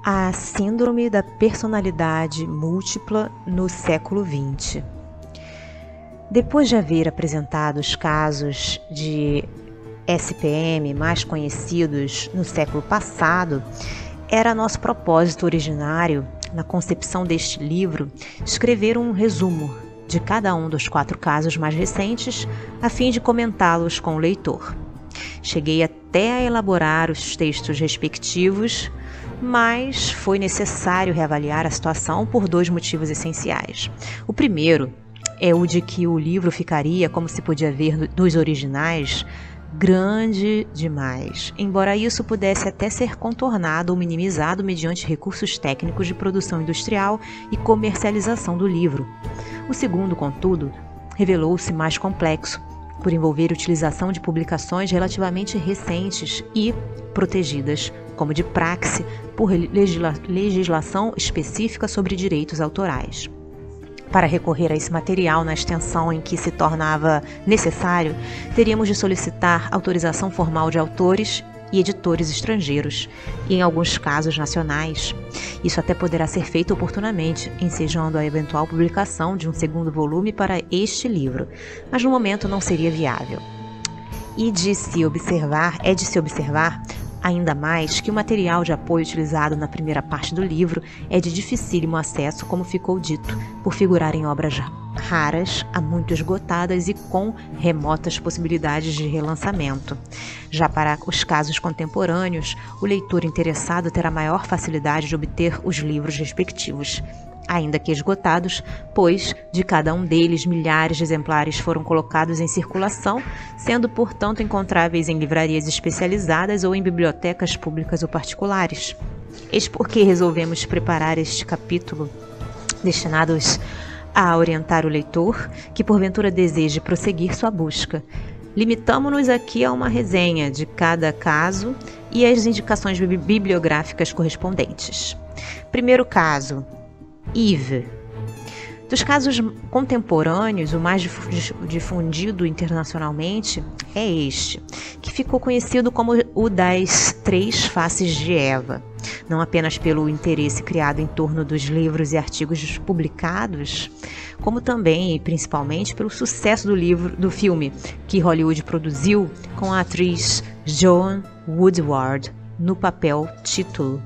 A Síndrome da Personalidade Múltipla no século XX. Depois de haver apresentado os casos de SPM mais conhecidos no século passado, era nosso propósito originário, na concepção deste livro, escrever um resumo de cada um dos 4 casos mais recentes, a fim de comentá-los com o leitor. Cheguei até a elaborar os textos respectivos, mas foi necessário reavaliar a situação por 2 motivos essenciais. O primeiro é o de que o livro ficaria, como se podia ver nos originais, grande demais, embora isso pudesse até ser contornado ou minimizado mediante recursos técnicos de produção industrial e comercialização do livro. O segundo, contudo, revelou-se mais complexo, por envolver utilização de publicações relativamente recentes e protegidas, como de praxe, por legislação específica sobre direitos autorais. Para recorrer a esse material na extensão em que se tornava necessário, teríamos de solicitar autorização formal de autores e editores estrangeiros, e em alguns casos nacionais. Isso até poderá ser feito oportunamente, ensejando a eventual publicação de um segundo volume para este livro, mas no momento não seria viável. É de se observar ainda mais que o material de apoio utilizado na primeira parte do livro é de dificílimo acesso, como ficou dito, por figurar em obras raras, há muito esgotadas e com remotas possibilidades de relançamento. Já para os casos contemporâneos, o leitor interessado terá maior facilidade de obter os livros respectivos, ainda que esgotados, pois de cada um deles milhares de exemplares foram colocados em circulação, sendo, portanto, encontráveis em livrarias especializadas ou em bibliotecas públicas ou particulares. Eis porque resolvemos preparar este capítulo destinados a orientar o leitor que porventura deseje prosseguir sua busca. Limitamo-nos aqui a uma resenha de cada caso e as indicações bibliográficas correspondentes. Primeiro caso: Eve. Dos casos contemporâneos, o mais difundido internacionalmente é este, que ficou conhecido como o das 3 faces de Eva, não apenas pelo interesse criado em torno dos livros e artigos publicados, como também e principalmente pelo sucesso do filme que Hollywood produziu com a atriz Joan Woodward no papel título.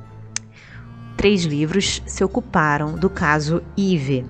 3 livros se ocuparam do caso Eve.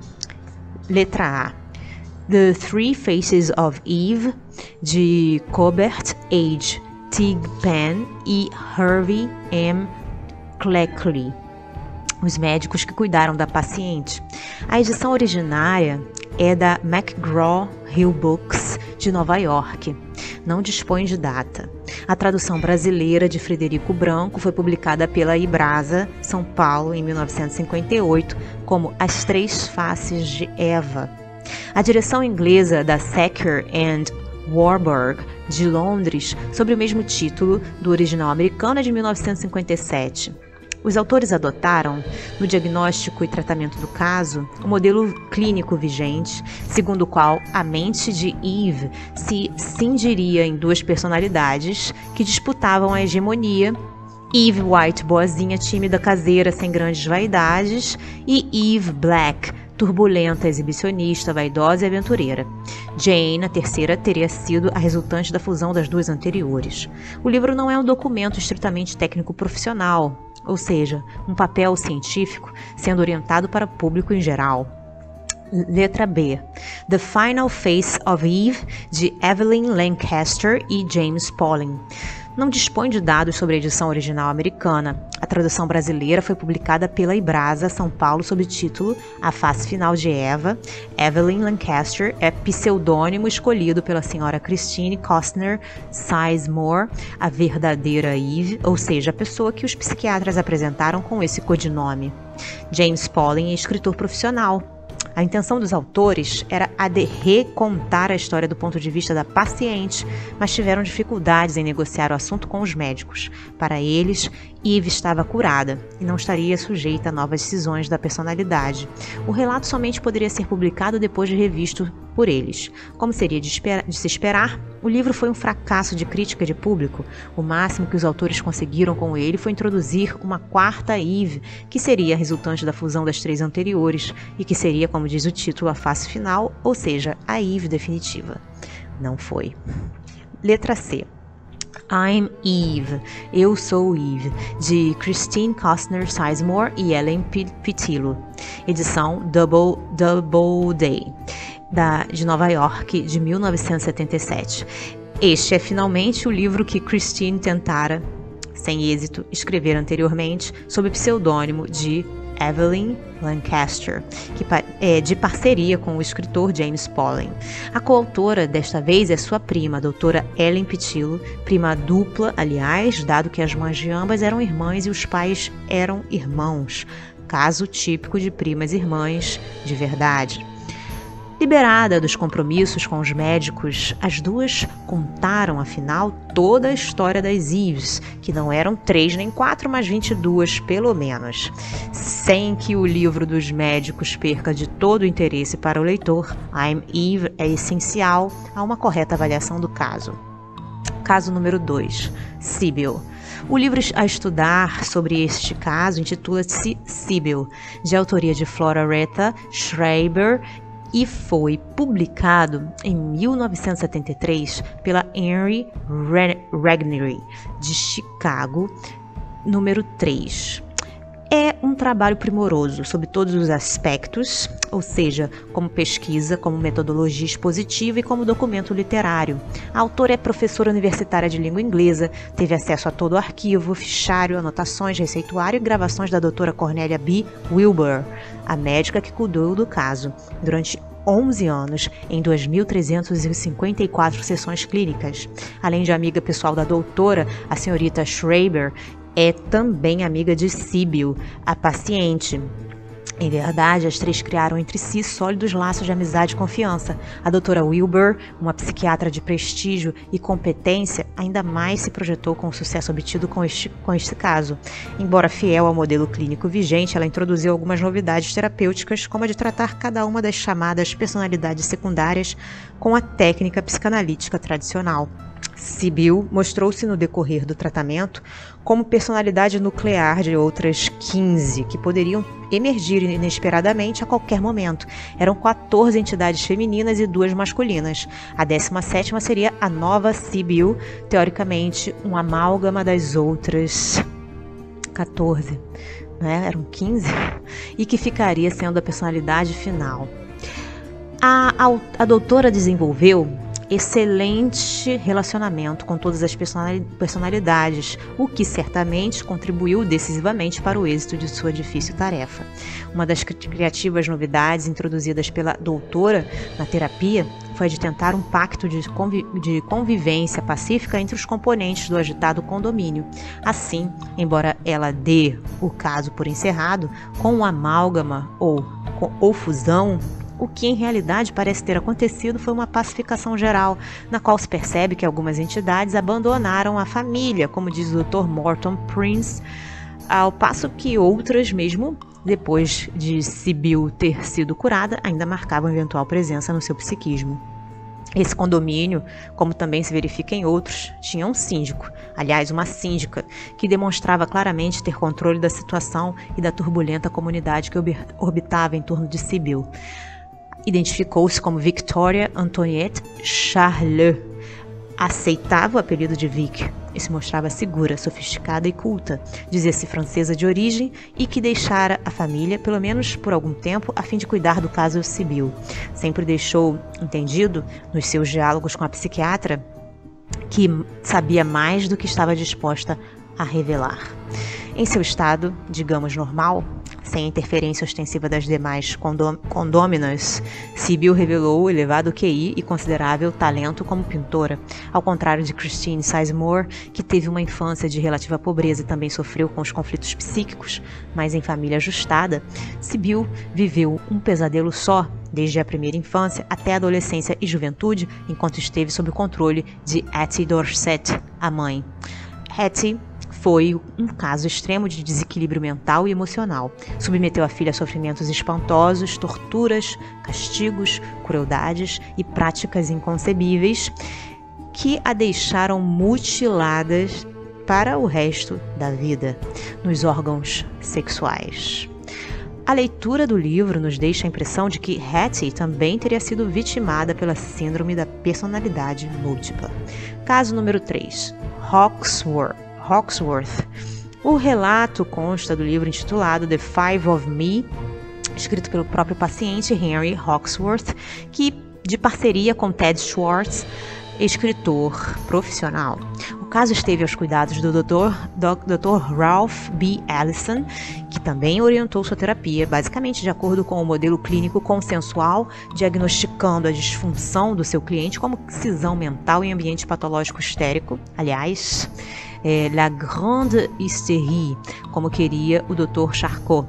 Letra A: The Three Faces of Eve, de Colbert H. Thigpen e Harvey M. Cleckley, os médicos que cuidaram da paciente. A edição originária é da McGraw-Hill Books, de Nova York. Não dispõe de data. A tradução brasileira de Frederico Branco foi publicada pela Ibrasa, São Paulo, em 1958, como As 3 Faces de Eva. A direção inglesa da Sacker and Warburg, de Londres, sob o mesmo título do original americano, é de 1957. Os autores adotaram, no diagnóstico e tratamento do caso, o modelo clínico vigente, segundo o qual a mente de Eve se cindiria em 2 personalidades que disputavam a hegemonia: Eve White, boazinha, tímida, caseira, sem grandes vaidades, e Eve Black, turbulenta, exibicionista, vaidosa e aventureira. Jane, a terceira, teria sido a resultante da fusão das 2 anteriores. O livro não é um documento estritamente técnico-profissional, ou seja, um papel científico sendo orientado para o público em geral. Letra B: The Final Face of Eve, de Evelyn Lancaster e James Pauling. Não dispõe de dados sobre a edição original americana. A tradução brasileira foi publicada pela Ibrasa, São Paulo, sob o título A Face Final de Eva. Evelyn Lancaster é pseudônimo escolhido pela senhora Christine Costner Sizemore, a verdadeira Eve, ou seja, a pessoa que os psiquiatras apresentaram com esse codinome. James Pauling é escritor profissional. A intenção dos autores era a de recontar a história do ponto de vista da paciente, mas tiveram dificuldades em negociar o assunto com os médicos. Para eles, Eve estava curada e não estaria sujeita a novas cisões da personalidade. O relato somente poderia ser publicado depois de revisto por eles. Como seria de se esperar, o livro foi um fracasso de crítica de público. O máximo que os autores conseguiram com ele foi introduzir uma quarta Eve, que seria resultante da fusão das 3 anteriores e que seria, como diz o título, a face final, ou seja, a Eve definitiva. Não foi. Letra C. I'm Eve, Eu Sou Eve, de Christine Costner Sizemore e Ellen Pitillo. Edição Doubleday, de Nova York, de 1977. Este é finalmente o livro que Christine tentara, sem êxito, escrever anteriormente sob o pseudônimo de Evelyn Lancaster, que é de parceria com o escritor James Pollan. A coautora desta vez é sua prima, a doutora Ellen Pitillo, prima dupla, aliás, dado que as mães de ambas eram irmãs e os pais eram irmãos, caso típico de primas irmãs de verdade. Liberada dos compromissos com os médicos, as duas contaram, afinal, toda a história das Eves, que não eram 3 nem 4, mas 22 pelo menos. Sem que o livro dos médicos perca de todo o interesse para o leitor, I'm Eve é essencial a uma correta avaliação do caso. Caso número 2, Sybil. O livro a estudar sobre este caso intitula-se Sybil, de autoria de Flora Schreiber, e foi publicado em 1973 pela Henry Regnery, de Chicago, número 3. É um trabalho primoroso sob todos os aspectos, ou seja, como pesquisa, como metodologia expositiva e como documento literário. A autora é professora universitária de língua inglesa, teve acesso a todo o arquivo, fichário, anotações, receituário e gravações da doutora Cornélia B. Wilbur, a médica que cuidou do caso, durante 11 anos, em 2.354 sessões clínicas. Além de amiga pessoal da doutora, a senhorita Schreiber é também amiga de Sybil, a paciente. Em verdade, as 3 criaram entre si sólidos laços de amizade e confiança. A doutora Wilbur, uma psiquiatra de prestígio e competência, ainda mais se projetou com o sucesso obtido com este caso. Embora fiel ao modelo clínico vigente, ela introduziu algumas novidades terapêuticas, como a de tratar cada uma das chamadas personalidades secundárias com a técnica psicanalítica tradicional. Sybil mostrou-se no decorrer do tratamento como personalidade nuclear de outras 15 que poderiam emergir inesperadamente a qualquer momento. Eram 14 entidades femininas e 2 masculinas. A 17ª seria a nova Sybil, teoricamente um amálgama das outras 14, né? Eram 15, e que ficaria sendo a personalidade final. A doutora desenvolveu excelente relacionamento com todas as personalidades, o que certamente contribuiu decisivamente para o êxito de sua difícil tarefa. Uma das criativas novidades introduzidas pela doutora na terapia foi a de tentar um pacto de convivência pacífica entre os componentes do agitado condomínio. Assim, embora ela dê o caso por encerrado, com um amálgama ou fusão, o que em realidade parece ter acontecido foi uma pacificação geral, na qual se percebe que algumas entidades abandonaram a família, como diz o Dr. Morton Prince, ao passo que outras, mesmo depois de Sybil ter sido curada, ainda marcavam eventual presença no seu psiquismo. Esse condomínio, como também se verifica em outros, tinha um síndico, aliás, uma síndica, que demonstrava claramente ter controle da situação e da turbulenta comunidade que orbitava em torno de Sybil. Identificou-se como Victoria Antoinette Charles. Aceitava o apelido de Vic e se mostrava segura, sofisticada e culta. Dizia-se francesa de origem e que deixara a família, pelo menos por algum tempo, a fim de cuidar do caso Sybil. Sempre deixou entendido, nos seus diálogos com a psiquiatra, que sabia mais do que estava disposta a revelar. Em seu estado, digamos, normal, sem interferência ostensiva das demais condôminas, Sybil revelou elevado QI e considerável talento como pintora. Ao contrário de Christine Sizemore, que teve uma infância de relativa pobreza e também sofreu com os conflitos psíquicos, mas em família ajustada, Sybil viveu um pesadelo só, desde a primeira infância até a adolescência e juventude, enquanto esteve sob o controle de Hattie Dorset, a mãe. Hattie foi um caso extremo de desequilíbrio mental e emocional. Submeteu a filha a sofrimentos espantosos, torturas, castigos, crueldades e práticas inconcebíveis que a deixaram mutiladas para o resto da vida nos órgãos sexuais. A leitura do livro nos deixa a impressão de que Hattie também teria sido vitimada pela síndrome da personalidade múltipla. Caso número 3, Hawksworth. O relato consta do livro intitulado The Five of Me, escrito pelo próprio paciente Henry Hawksworth, que de parceria com Ted Schwartz, escritor profissional. O caso esteve aos cuidados do Dr. Ralph B. Ellison, que também orientou sua terapia, basicamente de acordo com o modelo clínico consensual, diagnosticando a disfunção do seu cliente como cisão mental em ambiente patológico histérico. Aliás, la grande hystérie, como queria o Dr. Charcot.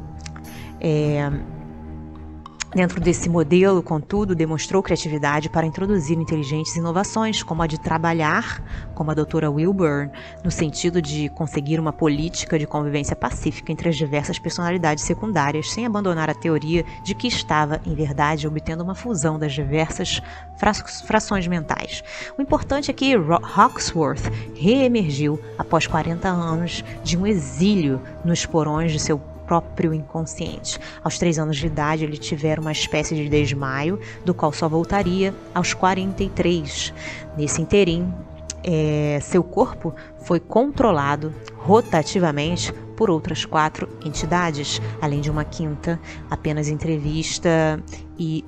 Dentro desse modelo, contudo, demonstrou criatividade para introduzir inteligentes inovações, como a de trabalhar, como a doutora Wilburn, no sentido de conseguir uma política de convivência pacífica entre as diversas personalidades secundárias, sem abandonar a teoria de que estava, em verdade, obtendo uma fusão das diversas frações mentais. O importante é que Hawksworth reemergiu após 40 anos de um exílio nos porões de seu próprio inconsciente. Aos 3 anos de idade, ele tivera uma espécie de desmaio, do qual só voltaria aos 43. Nesse interim, seu corpo foi controlado rotativamente por outras 4 entidades, além de uma quinta, apenas entrevista e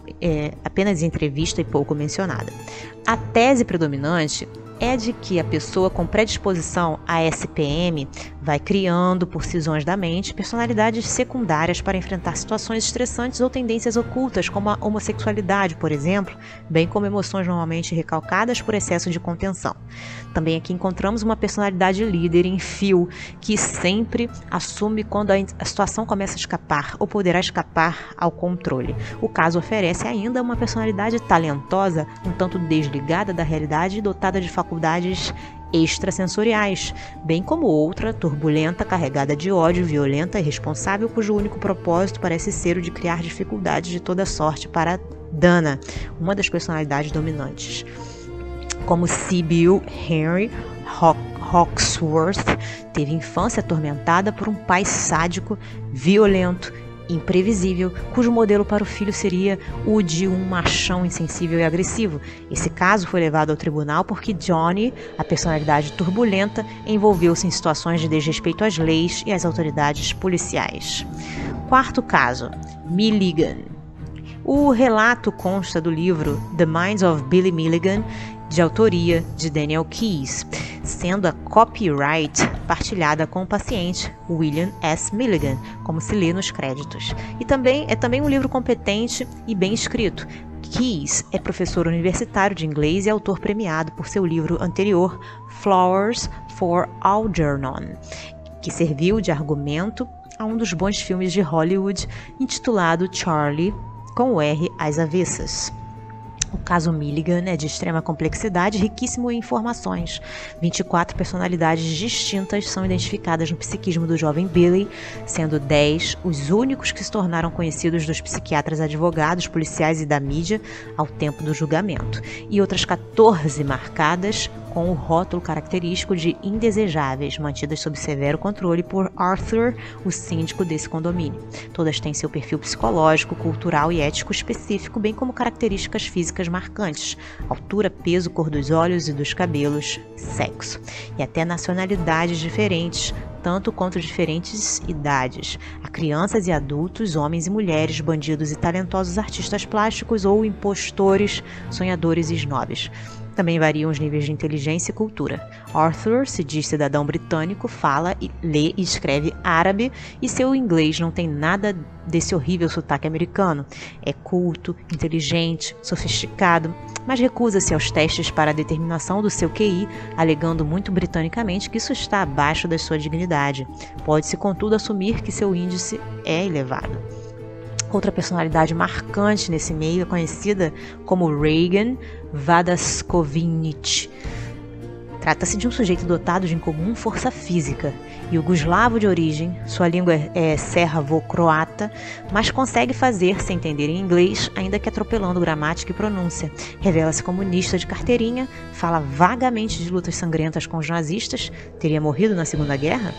pouco mencionada. A tese predominante é de que a pessoa com predisposição à SPM vai criando, por cisões da mente, personalidades secundárias para enfrentar situações estressantes ou tendências ocultas, como a homossexualidade, por exemplo, bem como emoções normalmente recalcadas por excesso de contenção. Também aqui encontramos uma personalidade líder em fio, que sempre assume quando a situação começa a escapar ou poderá escapar ao controle. O caso oferece ainda uma personalidade talentosa, um tanto desligada da realidade e dotada de faculdades extrasensoriais, bem como outra turbulenta, carregada de ódio, violenta e irresponsável, cujo único propósito parece ser o de criar dificuldades de toda sorte para Dana, uma das personalidades dominantes. Como Sybil Henry Hawksworth teve infância atormentada por um pai sádico, violento, imprevisível, cujo modelo para o filho seria o de um machão insensível e agressivo. Esse caso foi levado ao tribunal porque Johnny, a personalidade turbulenta, envolveu-se em situações de desrespeito às leis e às autoridades policiais. Quarto caso, Milligan. O relato consta do livro The Minds of Billy Milligan, de autoria de Daniel Keyes, sendo a copyright partilhada com o paciente William S. Milligan, como se lê nos créditos. E é também um livro competente e bem escrito. Keyes é professor universitário de inglês e autor premiado por seu livro anterior, Flowers for Algernon, que serviu de argumento a um dos bons filmes de Hollywood intitulado Charlie, com o R às avessas. O caso Milligan é de extrema complexidade e riquíssimo em informações. 24 personalidades distintas são identificadas no psiquismo do jovem Billy, sendo 10 os únicos que se tornaram conhecidos dos psiquiatras, advogados, policiais e da mídia ao tempo do julgamento, e outras 14 marcadas com o rótulo característico de indesejáveis, mantidas sob severo controle por Arthur, o síndico desse condomínio. Todas têm seu perfil psicológico, cultural e ético específico, bem como características físicas marcantes: altura, peso, cor dos olhos e dos cabelos, sexo, e até nacionalidades diferentes, tanto quanto diferentes idades. Há crianças e adultos, homens e mulheres, bandidos e talentosos artistas plásticos ou impostores, sonhadores e snobs. Também variam os níveis de inteligência e cultura. Arthur se diz cidadão britânico, fala, lê e escreve árabe e seu inglês não tem nada desse horrível sotaque americano. É culto, inteligente, sofisticado, mas recusa-se aos testes para a determinação do seu QI, alegando muito britanicamente que isso está abaixo da sua dignidade. Pode-se, contudo, assumir que seu índice é elevado. Outra personalidade marcante nesse meio é conhecida como Reagan Vadaskovich. Trata-se de um sujeito dotado de incomum força física, iugoslavo de origem, sua língua é sérvo-croata, mas consegue fazer-se entender em inglês, ainda que atropelando gramática e pronúncia. Revela-se comunista de carteirinha, fala vagamente de lutas sangrentas com os nazistas, teria morrido na Segunda Guerra,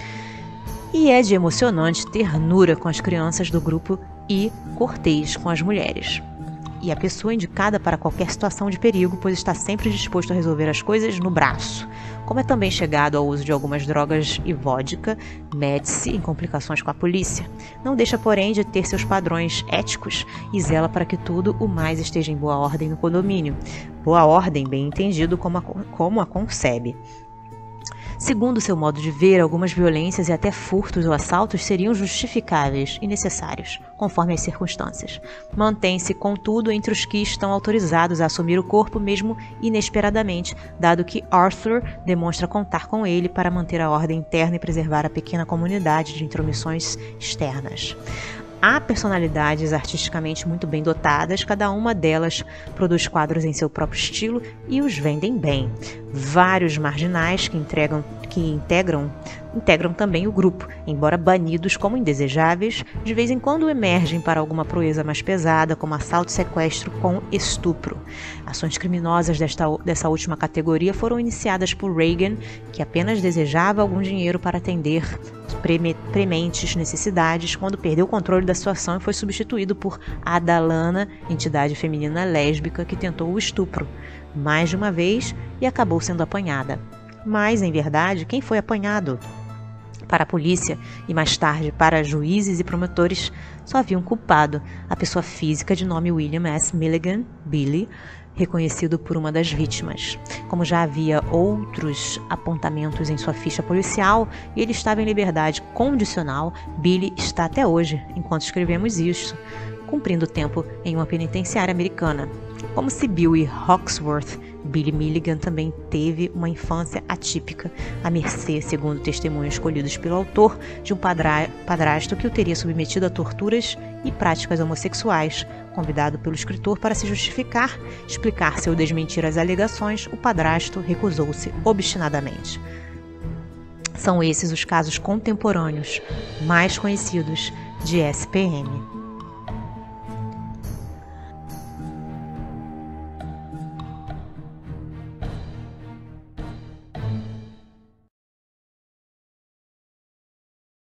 e é de emocionante ternura com as crianças do grupo e cortês com as mulheres. E a pessoa indicada para qualquer situação de perigo, pois está sempre disposto a resolver as coisas no braço. Como é também chegado ao uso de algumas drogas e vodka, mete-se em complicações com a polícia. Não deixa, porém, de ter seus padrões éticos e zela para que tudo o mais esteja em boa ordem no condomínio. Boa ordem, bem entendido como a concebe. Segundo seu modo de ver, algumas violências e até furtos ou assaltos seriam justificáveis e necessários, conforme as circunstâncias. Mantém-se, contudo, entre os que estão autorizados a assumir o corpo mesmo inesperadamente, dado que Arthur demonstra contar com ele para manter a ordem interna e preservar a pequena comunidade de intromissões externas. Há personalidades artisticamente muito bem dotadas, cada uma delas produz quadros em seu próprio estilo e os vendem bem. Vários marginais que integram também o grupo, embora banidos como indesejáveis, de vez em quando emergem para alguma proeza mais pesada, como assalto e sequestro com estupro. Ações criminosas dessa última categoria foram iniciadas por Reagan, que apenas desejava algum dinheiro para atender prementes necessidades, quando perdeu o controle da situação e foi substituído por Adalana, entidade feminina lésbica que tentou o estupro mais de uma vez e acabou sendo apanhada. Mas, em verdade, quem foi apanhado? Para a polícia e mais tarde para juízes e promotores, só havia um culpado, a pessoa física de nome William S. Milligan, Billy, reconhecido por uma das vítimas. Como já havia outros apontamentos em sua ficha policial e ele estava em liberdade condicional, Billy está até hoje, enquanto escrevemos isso, cumprindo tempo em uma penitenciária americana. Como Sibyl e Hawksworth, Billy Milligan também teve uma infância atípica, à mercê, segundo testemunhos colhidos pelo autor, de um padrasto que o teria submetido a torturas e práticas homossexuais. Convidado pelo escritor para se justificar, explicar-se ou desmentir as alegações, o padrasto recusou-se obstinadamente. São esses os casos contemporâneos mais conhecidos de SPM.